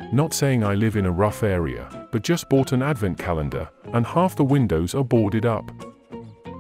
Not saying I live in a rough area, but just bought an advent calendar, and half the windows are boarded up.